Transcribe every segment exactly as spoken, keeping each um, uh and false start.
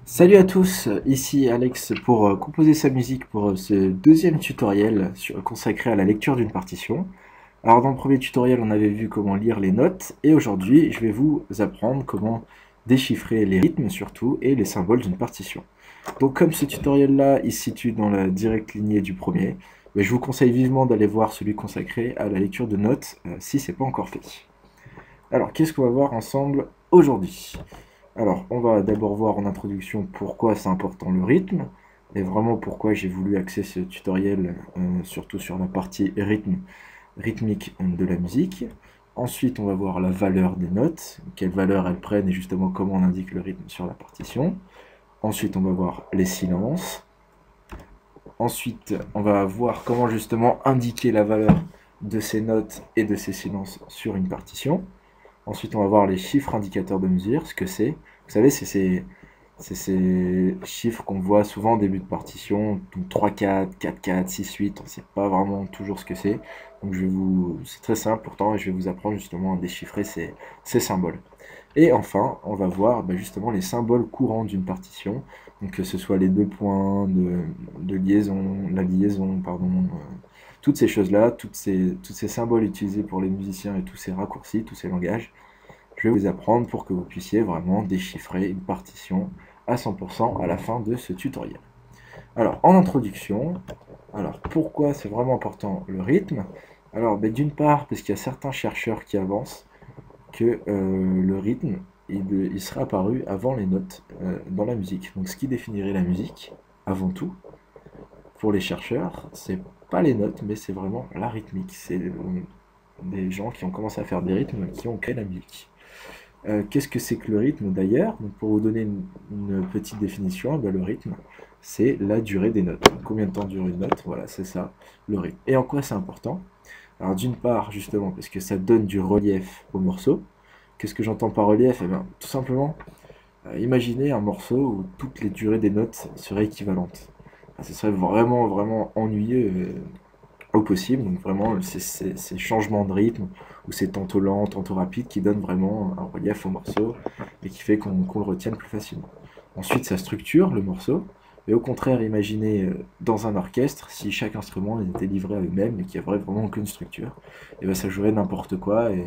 Salut à tous, ici Alex pour euh, composer sa musique pour euh, ce deuxième tutoriel sur- consacré à la lecture d'une partition. Alors dans le premier tutoriel on avait vu comment lire les notes et aujourd'hui je vais vous apprendre comment déchiffrer les rythmes surtout et les symboles d'une partition. Donc comme ce tutoriel là il se situe dans la directe lignée du premier, ben, je vous conseille vivement d'aller voir celui consacré à la lecture de notes euh, si c'est pas encore fait. Alors qu'est-ce qu'on va voir ensemble aujourd'hui? Alors, on va d'abord voir en introduction pourquoi c'est important le rythme, et vraiment pourquoi j'ai voulu axer ce tutoriel euh, surtout sur la partie rythme, rythmique de la musique. Ensuite, on va voir la valeur des notes, quelle valeur elles prennent et justement comment on indique le rythme sur la partition. Ensuite, on va voir les silences. Ensuite, on va voir comment justement indiquer la valeur de ces notes et de ces silences sur une partition. Ensuite, on va voir les chiffres indicateurs de mesure, ce que c'est. Vous savez, c'est ces, c'est ces chiffres qu'on voit souvent en début de partition, donc trois quatre, quatre quatre, six huit, on ne sait pas vraiment toujours ce que c'est. Donc je vais vous, c'est très simple pourtant, et je vais vous apprendre justement à déchiffrer ces, ces symboles. Et enfin, on va voir bah, justement les symboles courants d'une partition, donc que ce soit les deux points de, de liaison, la liaison, pardon, euh, toutes ces choses-là, toutes ces, tous ces symboles utilisés pour les musiciens et tous ces raccourcis, tous ces langages, je vais vous apprendre pour que vous puissiez vraiment déchiffrer une partition à cent pour cent à la fin de ce tutoriel. Alors, en introduction, alors pourquoi c'est vraiment important le rythme? Alors, ben, d'une part, parce qu'il y a certains chercheurs qui avancent que euh, le rythme, il, il serait apparu avant les notes euh, dans la musique. Donc, ce qui définirait la musique, avant tout, pour les chercheurs, c'est pas les notes, mais c'est vraiment la rythmique. C'est euh, des gens qui ont commencé à faire des rythmes qui ont créé la musique. Euh, Qu'est-ce que c'est que le rythme d'ailleurs? Donc, pour vous donner une, une petite définition, ben, le rythme, c'est la durée des notes. Combien de temps dure une note? Voilà, c'est ça, le rythme. Et en quoi c'est important? Alors d'une part, justement, parce que ça donne du relief au morceau. Qu'est-ce que j'entends par relief? Eh bien, tout simplement, euh, imaginez un morceau où toutes les durées des notes seraient équivalentes. Ah, ce serait vraiment, vraiment ennuyeux euh, au possible. Donc vraiment, c'est ces ces changements de rythme, ou c'est tantôt lent, tantôt rapide, qui donnent vraiment un relief au morceau et qui fait qu'on qu'on le retienne plus facilement. Ensuite, ça structure le morceau. Et au contraire, imaginez euh, dans un orchestre, si chaque instrument était livré à eux-mêmes et qu'il n'y avait vraiment aucune structure, et ben ça jouerait n'importe quoi et,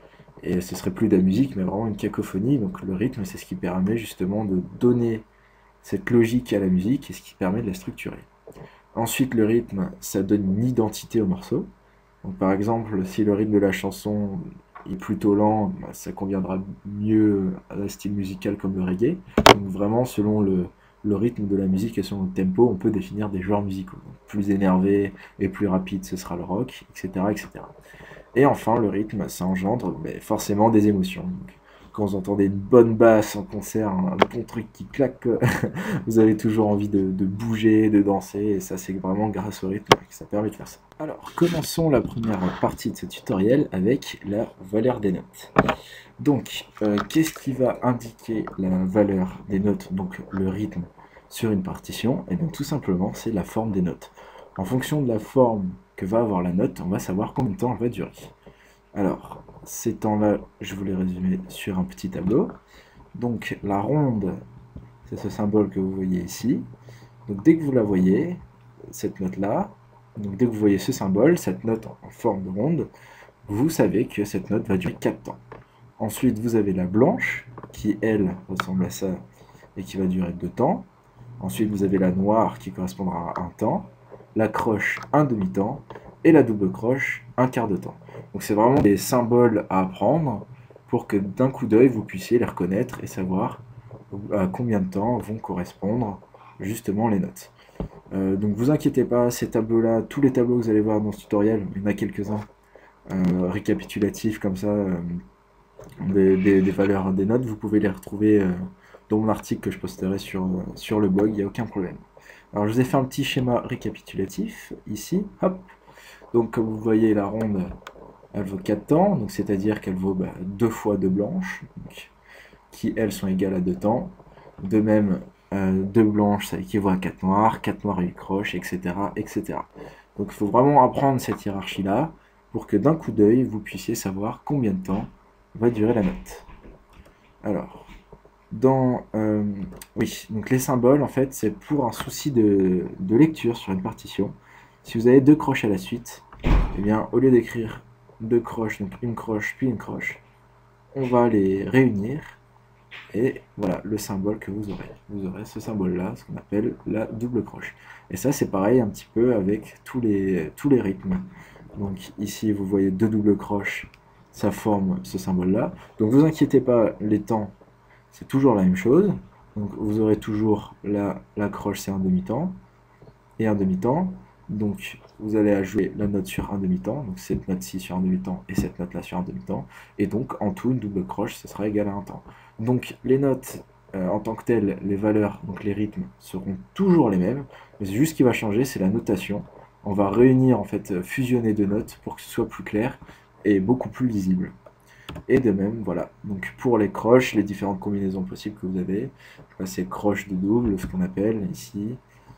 et ce serait plus de la musique, mais vraiment une cacophonie. Donc le rythme, c'est ce qui permet justement de donner cette logique à la musique et ce qui permet de la structurer. Ensuite, le rythme, ça donne une identité au morceau. Donc, par exemple, si le rythme de la chanson est plutôt lent, bah, ça conviendra mieux à un style musical comme le reggae. Donc, vraiment, selon le, le rythme de la musique et selon le tempo, on peut définir des genres musicaux. Donc, plus énervé et plus rapide, ce sera le rock, et cetera, et cetera. Et enfin, le rythme, ça engendre mais forcément des émotions. Donc, quand vous entendez une bonne basse en concert, un bon truc qui claque, vous avez toujours envie de, de bouger, de danser, et ça c'est vraiment grâce au rythme que ça permet de faire ça. Alors, commençons la première partie de ce tutoriel avec la valeur des notes. Donc, euh, qu'est-ce qui va indiquer la valeur des notes, donc le rythme, sur une partition? Et bien tout simplement, c'est la forme des notes. En fonction de la forme que va avoir la note, on va savoir combien de temps elle va durer. Alors, ces temps-là, je vous les résumer sur un petit tableau. Donc, la ronde, c'est ce symbole que vous voyez ici. Donc, dès que vous la voyez, cette note-là, donc dès que vous voyez ce symbole, cette note en forme de ronde, vous savez que cette note va durer quatre temps. Ensuite, vous avez la blanche, qui, elle, ressemble à ça, et qui va durer deux temps. Ensuite, vous avez la noire, qui correspondra à un temps. La croche, un demi-temps. Et la double croche, un quart de temps. Donc, c'est vraiment des symboles à apprendre pour que d'un coup d'œil, vous puissiez les reconnaître et savoir à combien de temps vont correspondre justement les notes. Euh, donc, vous inquiétez pas, ces tableaux-là, tous les tableaux que vous allez voir dans ce tutoriel, il y en a quelques-uns euh, récapitulatifs comme ça, euh, des, des, des valeurs des notes, vous pouvez les retrouver euh, dans mon article que je posterai sur, euh, sur le blog, il n'y a aucun problème. Alors je vous ai fait un petit schéma récapitulatif ici, hop. Donc comme vous voyez, la ronde, elle vaut quatre temps, donc c'est-à-dire qu'elle vaut bah, deux fois deux blanches, donc, qui elles sont égales à deux temps. De même, euh, deux blanches, ça équivaut à quatre noires, quatre noires et une croche, et cetera, et cetera. Donc il faut vraiment apprendre cette hiérarchie-là pour que d'un coup d'œil, vous puissiez savoir combien de temps va durer la note. Alors, Dans, euh, oui, donc les symboles, en fait, c'est pour un souci de, de lecture sur une partition. Si vous avez deux croches à la suite, eh bien, au lieu d'écrire deux croches, donc une croche puis une croche, on va les réunir et voilà le symbole que vous aurez. Vous aurez ce symbole-là, ce qu'on appelle la double croche. Et ça, c'est pareil un petit peu avec tous les, tous les rythmes. Donc ici, vous voyez deux doubles croches, ça forme ce symbole-là. Donc vous inquiétez pas, les temps, c'est toujours la même chose. Donc vous aurez toujours la, la croche, c'est un demi-temps, et un demi-temps. Donc vous allez jouer la note sur un demi-temps, donc cette note-ci sur un demi-temps et cette note-là sur un demi-temps. Et donc en tout, une double croche, ce sera égal à un temps. Donc les notes euh, en tant que telles, les valeurs, donc les rythmes, seront toujours les mêmes. Mais c'est juste ce qui va changer, c'est la notation. On va réunir, en fait, fusionner deux notes pour que ce soit plus clair et beaucoup plus lisible. Et de même, voilà. Donc pour les croches, les différentes combinaisons possibles que vous avez, c'est croche de double, ce qu'on appelle ici.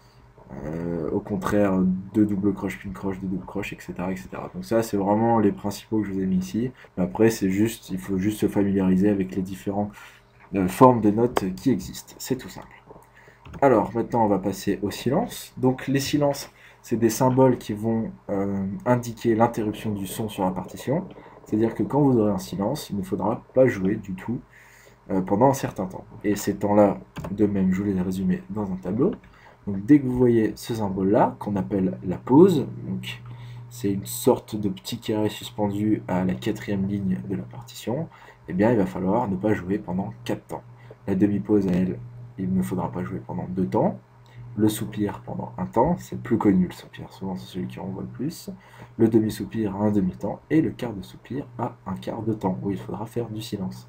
Euh, au contraire, deux doubles croches puis une croche, deux doubles croches, et cetera, et cetera. Donc ça, c'est vraiment les principaux que je vous ai mis ici. Mais après, c'est juste, il faut juste se familiariser avec les différentes euh, formes de notes qui existent. C'est tout simple. Alors, maintenant, on va passer au silence. Donc les silences, c'est des symboles qui vont euh, indiquer l'interruption du son sur la partition. C'est-à-dire que quand vous aurez un silence, il ne faudra pas jouer du tout euh, pendant un certain temps. Et ces temps-là, de même, je vous les ai résumés dans un tableau. Donc dès que vous voyez ce symbole-là, qu'on appelle la pause, donc c'est une sorte de petit carré suspendu à la quatrième ligne de la partition, eh bien il va falloir ne pas jouer pendant quatre temps. La demi-pause, elle, il ne faudra pas jouer pendant deux temps. Le soupir pendant un temps, c'est le plus connu le soupir, souvent c'est celui qui renvoie le plus. Le demi-soupir à un demi-temps, et le quart de soupir à un quart de temps, où il faudra faire du silence.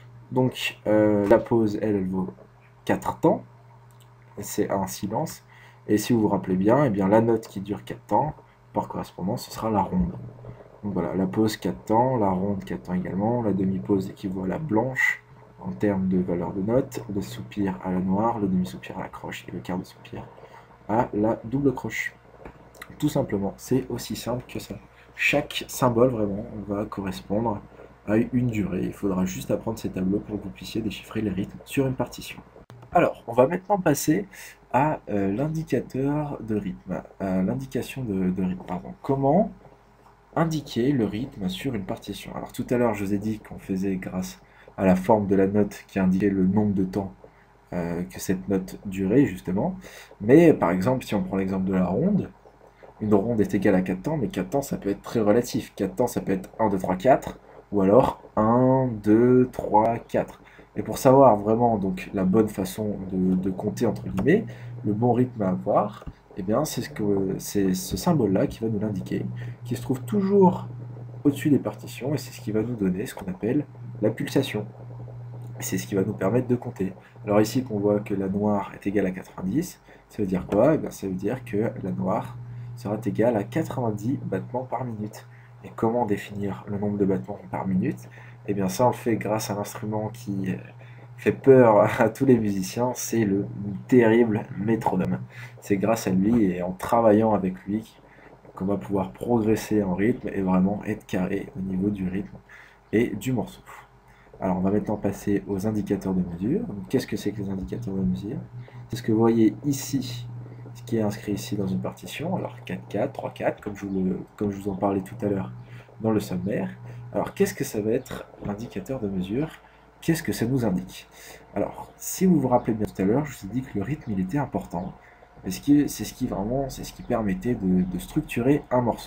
Donc euh, la pause, elle, elle vaut quatre temps, c'est un silence, et si vous vous rappelez bien, eh bien la note qui dure quatre temps, par correspondance, ce sera la ronde. Donc voilà, la pause quatre temps, la ronde quatre temps également, la demi-pause équivaut à la blanche, en termes de valeur de note, le soupir à la noire, le demi-soupir à la croche et le quart de soupir à la double croche. Tout simplement, c'est aussi simple que ça. Chaque symbole vraiment va correspondre à une durée. Il faudra juste apprendre ces tableaux pour que vous puissiez déchiffrer les rythmes sur une partition. Alors, on va maintenant passer à euh, l'indicateur de rythme, à l'indication de, de rythme, pardon. Comment indiquer le rythme sur une partition? Alors tout à l'heure, je vous ai dit qu'on faisait grâce à la forme de la note qui indiquait le nombre de temps euh, que cette note durait, justement. Mais par exemple, si on prend l'exemple de la ronde, une ronde est égale à quatre temps, mais quatre temps, ça peut être très relatif. quatre temps, ça peut être un, deux, trois, quatre, ou alors un, deux, trois, quatre. Et pour savoir vraiment donc la bonne façon de, de compter, entre guillemets, le bon rythme à avoir, eh bien, c'est ce, que, c'est ce symbole-là qui va nous l'indiquer, qui se trouve toujours au-dessus des partitions, et c'est ce qui va nous donner ce qu'on appelle la pulsation. C'est ce qui va nous permettre de compter. Alors ici, qu'on voit que la noire est égale à quatre-vingt-dix, ça veut dire quoi? Eh bien, ça veut dire que la noire sera égale à quatre-vingt-dix battements par minute. Et comment définir le nombre de battements par minute? Eh bien, ça, on le fait grâce à l'instrument qui fait peur à tous les musiciens, c'est le terrible métronome. C'est grâce à lui et en travaillant avec lui qu'on va pouvoir progresser en rythme et vraiment être carré au niveau du rythme et du morceau. Alors on va maintenant passer aux indicateurs de mesure. Qu'est-ce que c'est que les indicateurs de mesure? C'est ce que vous voyez ici, ce qui est inscrit ici dans une partition. Alors quatre quatre, trois quatre, comme je vous, le, comme je vous en parlais tout à l'heure dans le sommaire. Alors qu'est-ce que ça va être l'indicateur de mesure? Qu'est-ce que ça nous indique? Alors, si vous vous rappelez bien tout à l'heure, je vous ai dit que le rythme il était important. Parce que c'est ce qui vraiment, c'est ce qui permettait de, de structurer un morceau.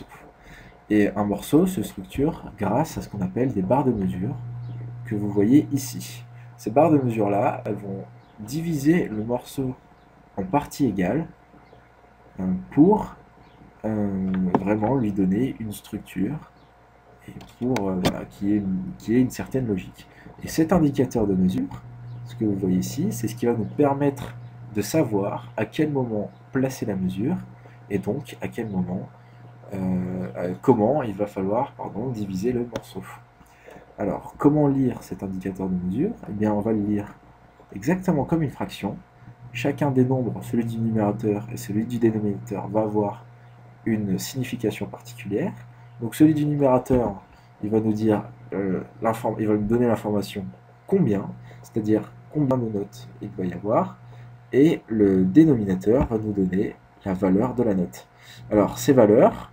Et un morceau se structure grâce à ce qu'on appelle des barres de mesure que vous voyez ici. Ces barres de mesure là, elles vont diviser le morceau en parties égales euh, pour euh, vraiment lui donner une structure et pour euh, voilà, qu'il y ait une, qu'il y ait une certaine logique. Et cet indicateur de mesure, ce que vous voyez ici, c'est ce qui va nous permettre de savoir à quel moment placer la mesure et donc à quel moment, euh, comment il va falloir pardon, diviser le morceau. Alors, comment lire cet indicateur de mesure? Eh bien, on va le lire exactement comme une fraction. Chacun des nombres, celui du numérateur et celui du dénominateur, va avoir une signification particulière. Donc, celui du numérateur, il va nous dire, euh, il va nous donner l'information combien, c'est-à-dire combien de notes il va y avoir, et le dénominateur va nous donner la valeur de la note. Alors, ces valeurs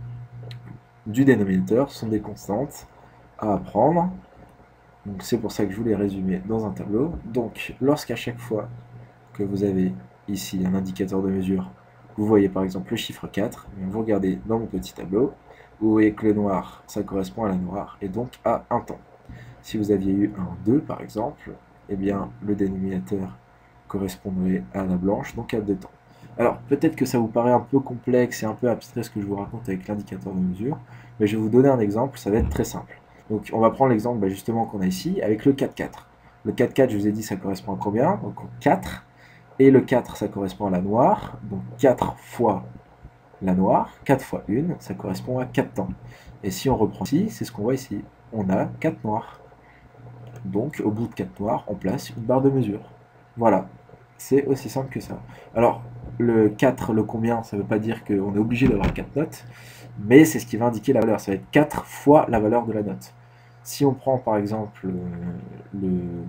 du dénominateur sont des constantes à apprendre. Donc c'est pour ça que je vous les résumer dans un tableau. Donc lorsqu'à chaque fois que vous avez ici un indicateur de mesure, vous voyez par exemple le chiffre quatre, vous regardez dans mon petit tableau, vous voyez que le noir, ça correspond à la noire, et donc à un temps. Si vous aviez eu un deux par exemple, eh bien le dénominateur correspondrait à la blanche, donc à deux temps. Alors peut-être que ça vous paraît un peu complexe et un peu abstrait ce que je vous raconte avec l'indicateur de mesure, mais je vais vous donner un exemple, ça va être très simple. Donc on va prendre l'exemple bah, justement qu'on a ici avec le quatre quatre. Le quatre quatre, je vous ai dit, ça correspond à combien? Donc quatre. Et le quatre, ça correspond à la noire. Donc quatre fois la noire, quatre fois un, ça correspond à quatre temps. Et si on reprend ici, c'est ce qu'on voit ici. On a quatre noirs. Donc au bout de quatre noirs, on place une barre de mesure. Voilà. C'est aussi simple que ça. Alors, le quatre, le combien, ça ne veut pas dire qu'on est obligé d'avoir quatre notes, mais c'est ce qui va indiquer la valeur. Ça va être quatre fois la valeur de la note. Si on prend par exemple le...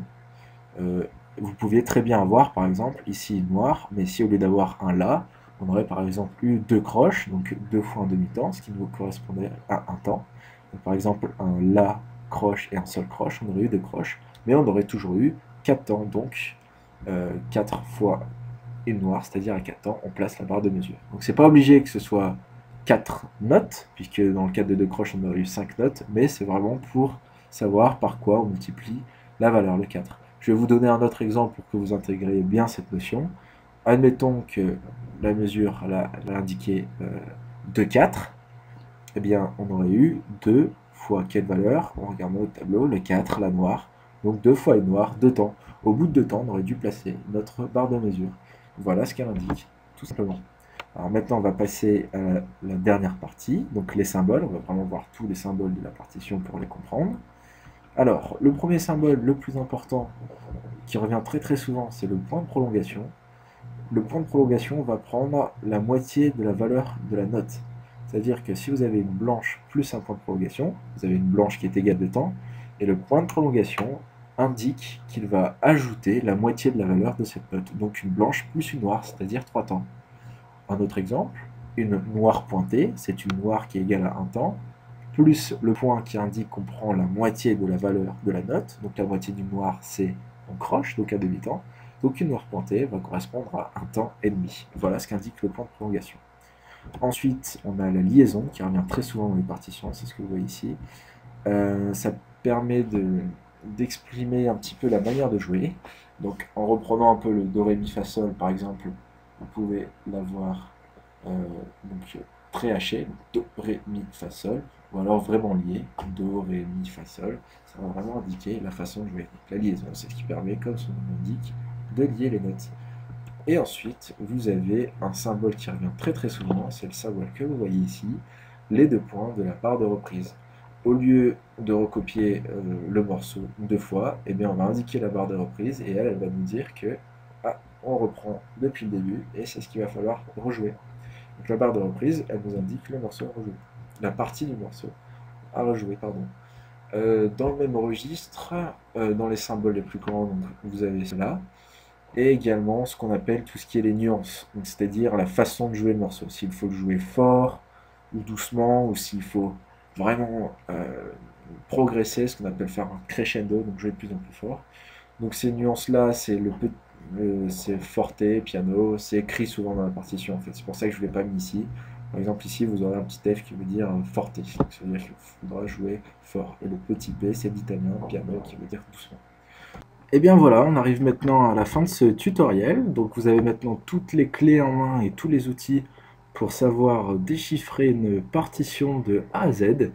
Euh, vous pouviez très bien avoir par exemple ici noir, mais si au lieu d'avoir un La, on aurait par exemple eu deux croches, donc deux fois un demi-temps, ce qui nous correspondait à un temps. Donc, par exemple un La croche et un seul croche, on aurait eu deux croches, mais on aurait toujours eu quatre temps, donc euh, quatre fois une noire, c'est-à-dire à quatre temps, on place la barre de mesure. Donc c'est pas obligé que ce soit quatre notes, puisque dans le cas de deux croches, on aurait eu cinq notes, mais c'est vraiment pour savoir par quoi on multiplie la valeur, le quatre. Je vais vous donner un autre exemple pour que vous intégriez bien cette notion. Admettons que la mesure l'a indiqué euh, deux quatre, eh bien on aurait eu deux fois quelle valeur? On regarde notre tableau, le quatre, la noire, donc deux fois une noire, deux temps. Au bout de deux temps, on aurait dû placer notre barre de mesure. Voilà ce qu'elle indique, tout simplement. Alors maintenant, on va passer à la dernière partie, donc les symboles. On va vraiment voir tous les symboles de la partition pour les comprendre. Alors, le premier symbole, le plus important, qui revient très très souvent, c'est le point de prolongation. Le point de prolongation va prendre la moitié de la valeur de la note. C'est-à-dire que si vous avez une blanche plus un point de prolongation, vous avez une blanche qui est égale de temps, et le point de prolongation indique qu'il va ajouter la moitié de la valeur de cette note. Donc une blanche plus une noire, c'est-à-dire trois temps. Un autre exemple, une noire pointée, c'est une noire qui est égale à un temps, plus le point qui indique qu'on prend la moitié de la valeur de la note, donc la moitié du noir c'est on croche, donc un demi-temps, donc une noire pointée va correspondre à un temps et demi. Voilà ce qu'indique le point de prolongation. Ensuite, on a la liaison qui revient très souvent dans les partitions, c'est ce que vous voyez ici. Euh, ça permet de d'exprimer un petit peu la manière de jouer. Donc en reprenant un peu le do, ré, mi, fa, sol par exemple, vous pouvez l'avoir euh, donc très haché, do, ré, mi, fa, sol, ou alors vraiment lié, do, ré, mi, fa, sol. Ça va vraiment indiquer la façon de jouer. Donc, la liaison, c'est ce qui permet, comme son nom l'indique, de lier les notes. Et ensuite, vous avez un symbole qui revient très très souvent, c'est le symbole que vous voyez ici, les deux points de la barre de reprise. Au lieu de recopier euh, le morceau deux fois, eh bien on va indiquer la barre de reprise et elle, elle va nous dire que ah, on reprend depuis le début et c'est ce qu'il va falloir rejouer. Donc la barre de reprise, elle nous indique le morceau à rejouer, la partie du morceau à rejouer, pardon. Euh, dans le même registre, euh, dans les symboles les plus grands, donc, vous avez cela, et également ce qu'on appelle tout ce qui est les nuances, c'est-à-dire la façon de jouer le morceau, s'il faut le jouer fort ou doucement, ou s'il faut vraiment euh, progresser, ce qu'on appelle faire un crescendo, donc jouer de plus en plus fort. Donc ces nuances-là, c'est le, le c'est forte, piano, c'est écrit souvent dans la partition en fait. C'est pour ça que je ne l'ai pas mis ici. Par exemple ici, vous aurez un petit F qui veut dire forte, donc ça veut dire qu'il faudra jouer fort. Et le petit P, c'est l'italien, piano, qui veut dire doucement. Et bien voilà, on arrive maintenant à la fin de ce tutoriel. Donc vous avez maintenant toutes les clés en main et tous les outils pour savoir déchiffrer une partition de A à Z.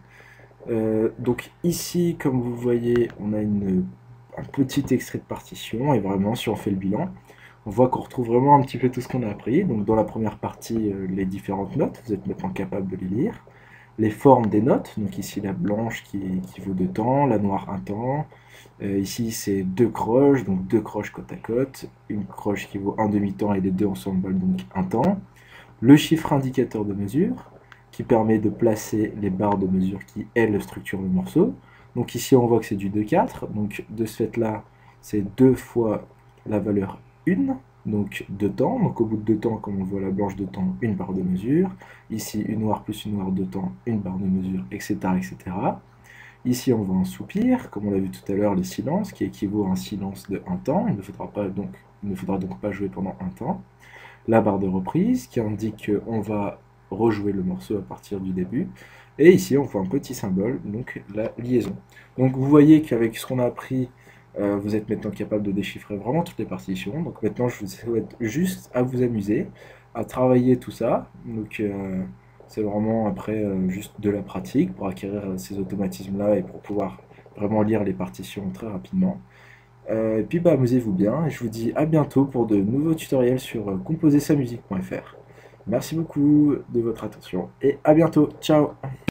Euh, donc ici, comme vous voyez, on a une, un petit extrait de partition, et vraiment, si on fait le bilan, on voit qu'on retrouve vraiment un petit peu tout ce qu'on a appris. Donc dans la première partie, euh, les différentes notes, vous êtes maintenant capable de les lire. Les formes des notes, donc ici la blanche qui, qui vaut deux temps, la noire un temps. Euh, ici c'est deux croches, donc deux croches côte à côte, une croche qui vaut un demi-temps et les deux ensemble, donc un temps. Le chiffre indicateur de mesure, qui permet de placer les barres de mesure qui, elles, structurent le morceau. Donc ici, on voit que c'est du deux quatre. Donc de ce fait-là, c'est deux fois la valeur un, donc deux temps. Donc au bout de deux temps, comme on voit la blanche de temps, une barre de mesure. Ici, une noire plus une noire de temps, une barre de mesure, et cetera et cetera. Ici, on voit un soupir, comme on l'a vu tout à l'heure, le silence, qui équivaut à un silence de un temps. Il ne faudra, pas donc, il ne faudra donc pas jouer pendant un temps. La barre de reprise, qui indique qu'on va rejouer le morceau à partir du début. Et ici, on voit un petit symbole, donc la liaison. Donc vous voyez qu'avec ce qu'on a appris, euh, vous êtes maintenant capable de déchiffrer vraiment toutes les partitions. Donc maintenant, je vous souhaite juste à vous amuser, à travailler tout ça. Donc euh, c'est vraiment après euh, juste de la pratique pour acquérir euh, ces automatismes-là et pour pouvoir vraiment lire les partitions très rapidement. Euh, et puis bah, amusez-vous bien, et je vous dis à bientôt pour de nouveaux tutoriels sur euh, composer sa musique point F R. Merci beaucoup de votre attention, et à bientôt, ciao!